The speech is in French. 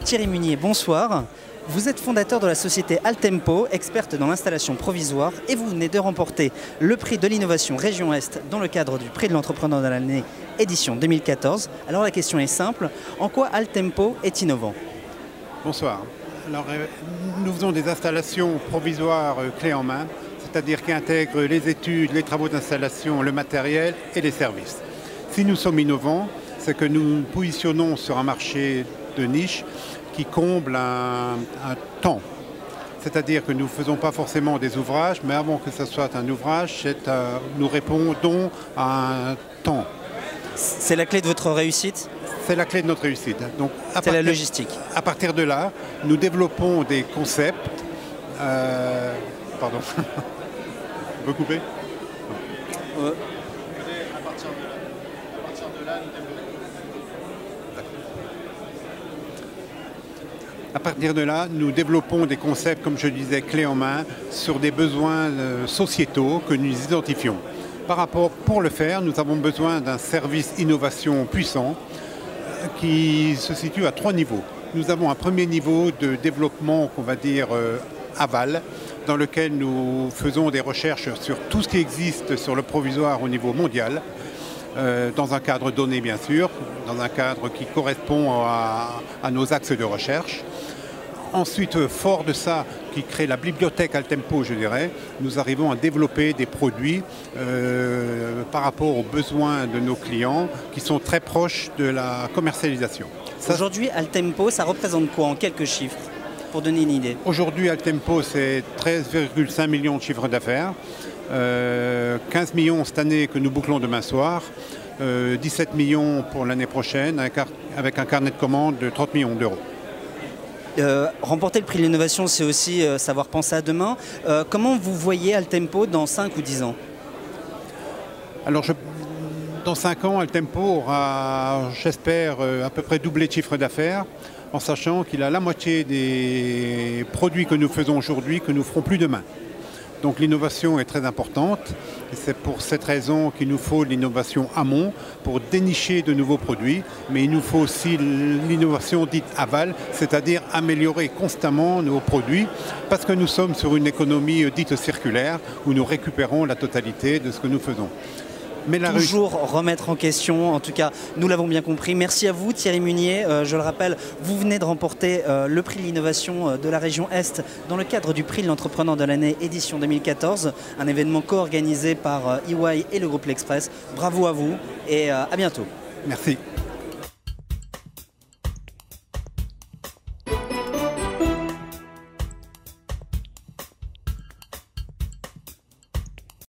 Thierry Munier, bonsoir. Vous êtes fondateur de la société Altempo, experte dans l'installation provisoire, et vous venez de remporter le prix de l'innovation Région Est dans le cadre du prix de l'entrepreneur de l'année édition 2014. Alors la question est simple, en quoi Altempo est innovant? Bonsoir. Alors, nous faisons des installations provisoires clés en main, c'est-à-dire qui intègrent les études, les travaux d'installation, le matériel et les services. Si nous sommes innovants, c'est que nous nous positionnons sur un marché de niche qui comble un temps. C'est-à-dire que nous ne faisons pas forcément des ouvrages, mais avant que ce soit un ouvrage, nous répondons à un temps. C'est la clé de votre réussite? C'est la clé de notre réussite. Donc, c'est la logistique. À partir de là, nous développons des concepts. Pardon. On peut couper? À partir de là, nous développons des concepts, comme je disais, clés en main, sur des besoins sociétaux que nous identifions. Pour le faire, nous avons besoin d'un service innovation puissant qui se situe à 3 niveaux. Nous avons un premier niveau de développement qu'on va dire aval, dans lequel nous faisons des recherches sur tout ce qui existe sur le provisoire au niveau mondial, dans un cadre donné bien sûr, dans un cadre qui correspond à nos axes de recherche. Ensuite, fort de ça, qui crée la bibliothèque Altempo, je dirais, nous arrivons à développer des produits par rapport aux besoins de nos clients qui sont très proches de la commercialisation. Aujourd'hui, Altempo, ça représente quoi en quelques chiffres, pour donner une idée? Aujourd'hui, Altempo, c'est 13,5 millions de chiffres d'affaires, 15 millions cette année que nous bouclons demain soir, 17 millions pour l'année prochaine, avec un carnet de commandes de 30 millions d'euros. Remporter le prix de l'innovation, c'est aussi savoir penser à demain. Comment vous voyez Altempo dans 5 ou 10 ans? Alors, dans 5 ans, Altempo aura, j'espère, à peu près doublé de chiffre d'affaires, en sachant qu'il a la moitié des produits que nous faisons aujourd'hui que nous ferons plus demain. Donc l'innovation est très importante et c'est pour cette raison qu'il nous faut l'innovation amont pour dénicher de nouveaux produits, mais il nous faut aussi l'innovation dite aval, c'est-à-dire améliorer constamment nos produits parce que nous sommes sur une économie dite circulaire où nous récupérons la totalité de ce que nous faisons. Mais toujours remettre en question, en tout cas nous l'avons bien compris. Merci à vous Thierry Munier, je le rappelle, vous venez de remporter le prix de l'innovation de la région Est dans le cadre du prix de l'entrepreneur de l'année édition 2014, un événement co-organisé par EY et le groupe L'Express. Bravo à vous et à bientôt. Merci.